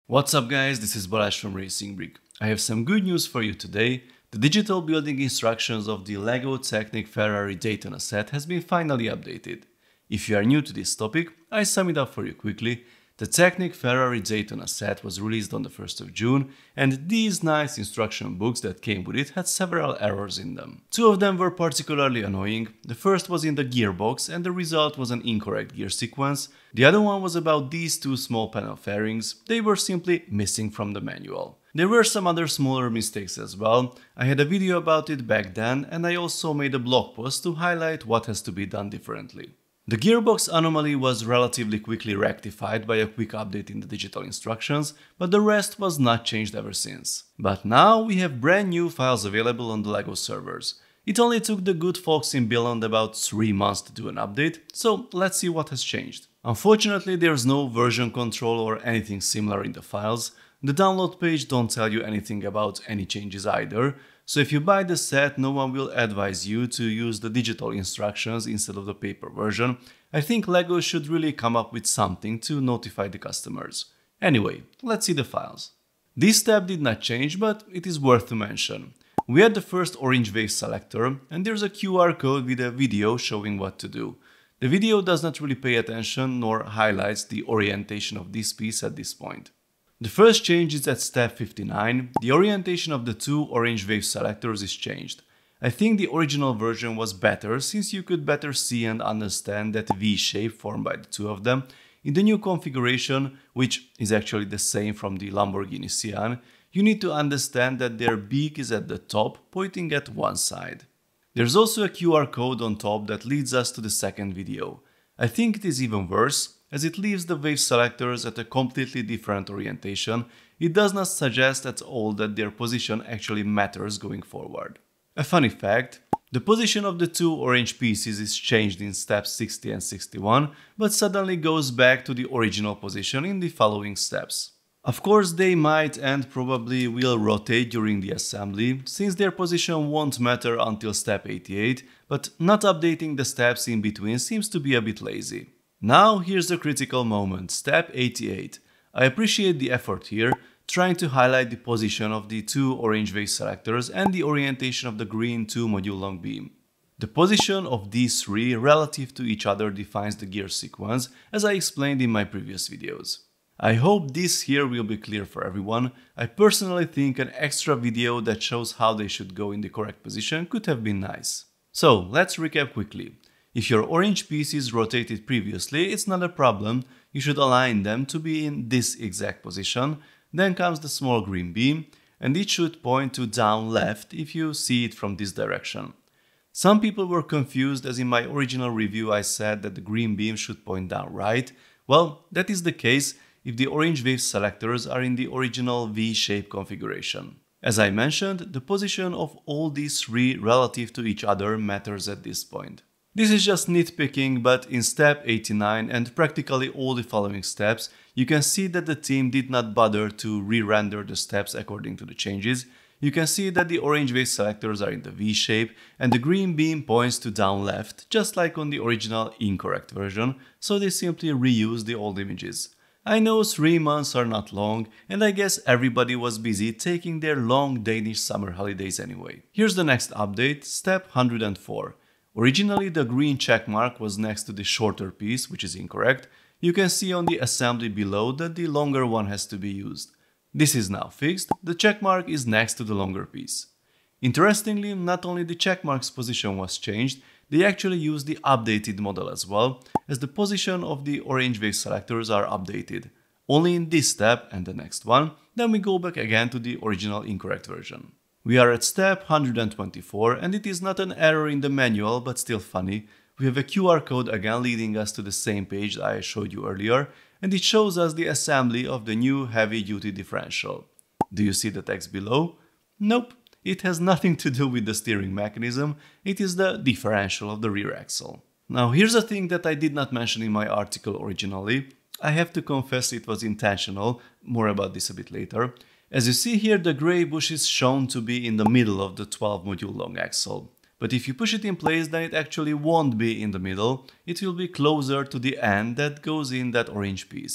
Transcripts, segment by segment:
What's up guys, this is Balázs from RacingBrick. I have some good news for you today. The digital building instructions of the LEGO Technic Ferrari Daytona set has been finally updated. If you are new to this topic, I sum it up for you quickly. The Technic Ferrari Daytona set was released on the 1st of June, and these nice instruction books that came with it had several errors in them. Two of them were particularly annoying. The first was in the gearbox, and the result was an incorrect gear sequence. The other one was about these two small panel fairings. They were simply missing from the manual. There were some other smaller mistakes as well. I had a video about it back then, and I also made a blog post to highlight what has to be done differently. The gearbox anomaly was relatively quickly rectified by a quick update in the digital instructions, but the rest was not changed ever since. But now we have brand new files available on the LEGO servers. It only took the good folks in Billund about 3 months to do an update, so let's see what has changed. Unfortunately, there's no version control or anything similar in the files. The download page don't tell you anything about any changes either. So if you buy the set, no one will advise you to use the digital instructions instead of the paper version. I think LEGO should really come up with something to notify the customers. Anyway, let's see the files. This step did not change, but it is worth to mention. We had the first orange wave selector, and there's a QR code with a video showing what to do. The video does not really pay attention nor highlights the orientation of this piece at this point. The first change is at step 59. The orientation of the two orange wave selectors is changed. I think the original version was better since you could better see and understand that V shape formed by the two of them. In the new configuration, which is actually the same from the Lamborghini Sian, you need to understand that their beak is at the top, pointing at one side. There's also a QR code on top that leads us to the second video. I think it is even worse, as it leaves the wave selectors at a completely different orientation. It does not suggest at all that their position actually matters going forward. A funny fact, the position of the two orange pieces is changed in steps 60 and 61, but suddenly goes back to the original position in the following steps. Of course, they might and probably will rotate during the assembly, since their position won't matter until step 88, but not updating the steps in between seems to be a bit lazy. Now here's the critical moment, step 88. I appreciate the effort here, trying to highlight the position of the two orange wave selectors and the orientation of the green 2 module long beam. The position of these three relative to each other defines the gear sequence, as I explained in my previous videos. I hope this here will be clear for everyone. I personally think an extra video that shows how they should go in the correct position could have been nice. So let's recap quickly. If your orange piece is rotated previously, it's not a problem. You should align them to be in this exact position. Then comes the small green beam, and it should point to down left if you see it from this direction. Some people were confused, as in my original review I said that the green beam should point down right. Well, that is the case if the orange wave selectors are in the original V-shape configuration. As I mentioned, the position of all these three relative to each other matters at this point. This is just nitpicking, but in step 89 and practically all the following steps, you can see that the team did not bother to re-render the steps according to the changes. You can see that the orange wave selectors are in the V shape and the green beam points to down left, just like on the original incorrect version, so they simply reused the old images. I know 3 months are not long, and I guess everybody was busy taking their long Danish summer holidays anyway. Here's the next update, step 104. Originally, the green check mark was next to the shorter piece, which is incorrect. You can see on the assembly below that the longer one has to be used. This is now fixed. The check mark is next to the longer piece. Interestingly, not only the check mark's position was changed, they actually used the updated model as well, as the position of the orange wave selectors are updated. Only in this step and the next one, then we go back again to the original incorrect version. We are at step 124, and it is not an error in the manual, but still funny. We have a QR code again leading us to the same page I showed you earlier, and it shows us the assembly of the new heavy-duty differential. Do you see the text below? Nope, it has nothing to do with the steering mechanism, it is the differential of the rear axle. Now here's a thing that I did not mention in my article originally. I have to confess it was intentional, more about this a bit later. As you see here, the grey bush is shown to be in the middle of the 12 module long axle. But if you push it in place, then it actually won't be in the middle, it will be closer to the end that goes in that orange piece.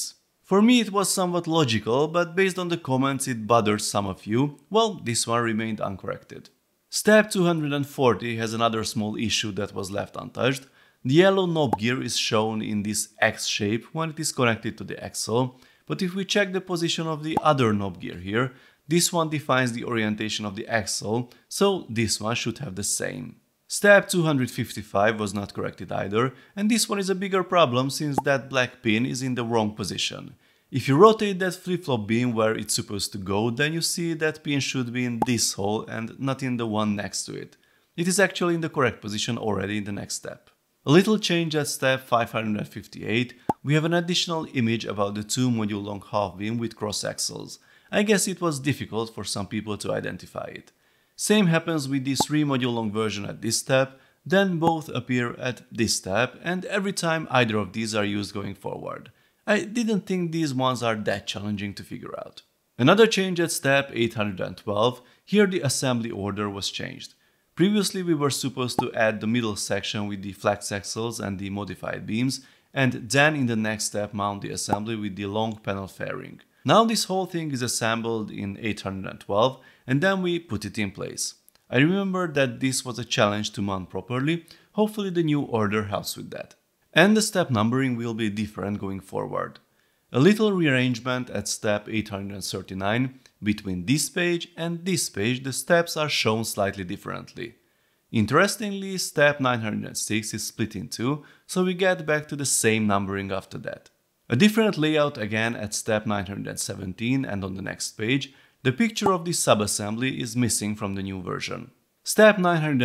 For me it was somewhat logical, but based on the comments it bothered some of you, well, this one remained uncorrected. Step 240 has another small issue that was left untouched. The yellow knob gear is shown in this X shape when it is connected to the axle, but if we check the position of the other knob gear here, this one defines the orientation of the axle, so this one should have the same. Step 255 was not corrected either, and this one is a bigger problem since that black pin is in the wrong position. If you rotate that flip-flop beam where it's supposed to go, then you see that pin should be in this hole and not in the one next to it. It is actually in the correct position already in the next step. A little change at step 558, we have an additional image about the 2-module long half beam with cross axles. I guess it was difficult for some people to identify it. Same happens with the 3-module long version at this step, then both appear at this step, and every time either of these are used going forward. I didn't think these ones are that challenging to figure out. Another change at step 812, here the assembly order was changed. Previously we were supposed to add the middle section with the flex axles and the modified beams, and then in the next step mount the assembly with the long panel fairing. Now this whole thing is assembled in 812 and then we put it in place. I remember that this was a challenge to mount properly, hopefully the new order helps with that. And the step numbering will be different going forward. A little rearrangement at step 839, between this page and this page the steps are shown slightly differently. Interestingly, step 906 is split in two, so we get back to the same numbering after that. A different layout again at step 917 and on the next page, the picture of the subassembly is missing from the new version. Step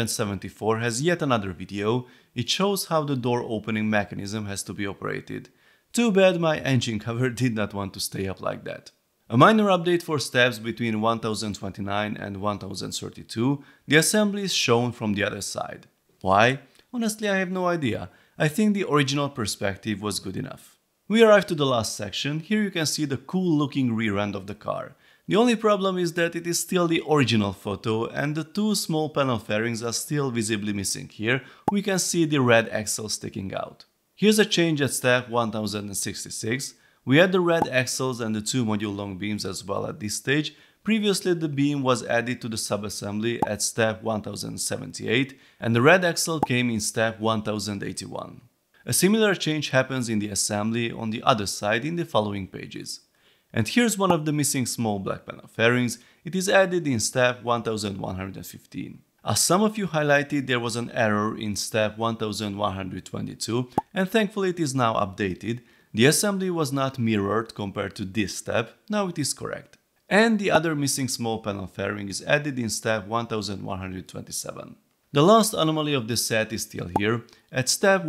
974 has yet another video, it shows how the door opening mechanism has to be operated. Too bad my engine cover did not want to stay up like that. A minor update for steps between 1029 and 1032, the assembly is shown from the other side. Why? Honestly, I have no idea. I think the original perspective was good enough. We arrived to the last section. Here you can see the cool looking rear end of the car. The only problem is that it is still the original photo and the two small panel fairings are still visibly missing here. We can see the red axle sticking out. Here's a change at step 1066. We had the red axles and the 2-module long beams as well at this stage. Previously the beam was added to the subassembly at step 1078 and the red axle came in step 1081. A similar change happens in the assembly on the other side in the following pages. And here's one of the missing small black panel fairings, it is added in step 1115. As some of you highlighted, there was an error in step 1122 and thankfully it is now updated. The assembly was not mirrored compared to this step, now it is correct. And the other missing small panel fairing is added in step 1127. The last anomaly of the set is still here. At step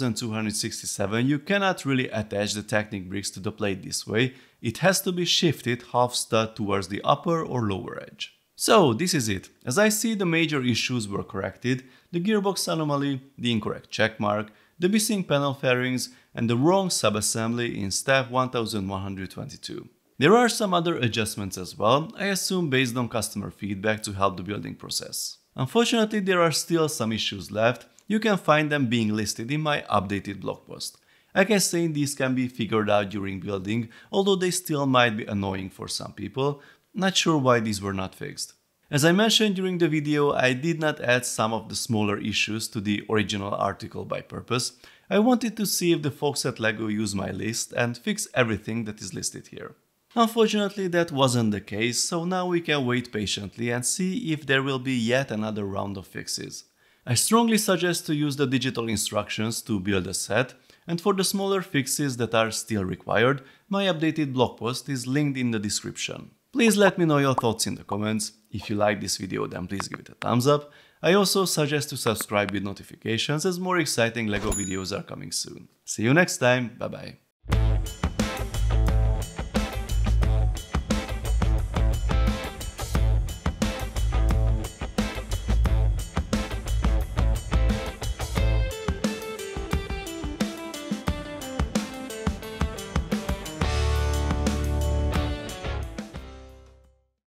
1267 you cannot really attach the Technic bricks to the plate this way, it has to be shifted half stud towards the upper or lower edge. So this is it. As I see, the major issues were corrected, the gearbox anomaly, the incorrect checkmark, the missing panel fairings and the wrong subassembly in step 1122. There are some other adjustments as well, I assume based on customer feedback to help the building process. Unfortunately, there are still some issues left, you can find them being listed in my updated blog post. I can say these can be figured out during building, although they still might be annoying for some people, not sure why these were not fixed. As I mentioned during the video, I did not add some of the smaller issues to the original article by purpose. I wanted to see if the folks at LEGO use my list and fix everything that is listed here. Unfortunately, that wasn't the case, so now we can wait patiently and see if there will be yet another round of fixes. I strongly suggest to use the digital instructions to build a set, and for the smaller fixes that are still required, my updated blog post is linked in the description. Please let me know your thoughts in the comments. If you like this video, then please give it a thumbs up. I also suggest to subscribe with notifications as more exciting LEGO videos are coming soon. See you next time, bye bye.